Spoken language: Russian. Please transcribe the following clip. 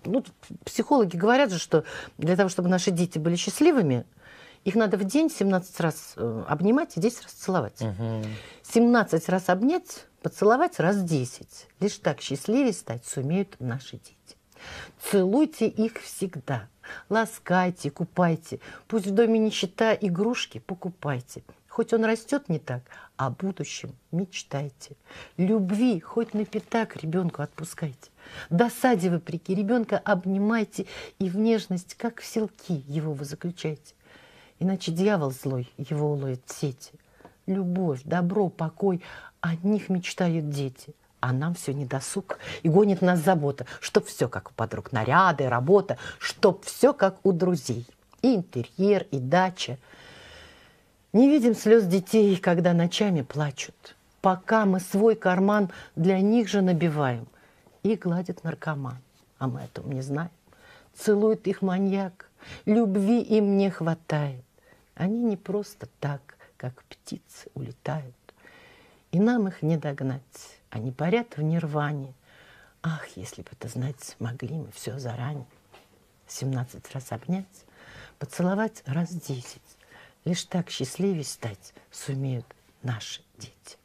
ну, психологи говорят же, что для того, чтобы наши дети были счастливыми, их надо в день 17 раз обнимать и 10 раз целовать. 17 раз обнять, поцеловать раз 10. Лишь так счастливее стать сумеют наши дети. Целуйте их всегда, ласкайте, купайте. Пусть в доме нищета, игрушки покупайте. Хоть он растет не так, о будущем мечтайте. Любви хоть на пятак ребенку отпускайте. Досаде вопреки ребенка обнимайте и в нежность, как в селки, его вы заключайте. Иначе дьявол злой его уловит в сети. Любовь, добро, покой, о них мечтают дети. А нам все недосуг, и гонит нас забота, чтоб все как у подруг, наряды, работа, чтоб все как у друзей. И интерьер, и дача. Не видим слез детей, когда ночами плачут. Пока мы свой карман для них же набиваем. И гладит наркоман, а мы о том не знаем. Целует их маньяк, любви им не хватает. Они не просто так, как птицы, улетают. И нам их не догнать, они парят в нирване. Ах, если бы это знать могли мы все заранее. 17 раз обнять, поцеловать раз 10. Лишь так счастливее стать сумеют наши дети.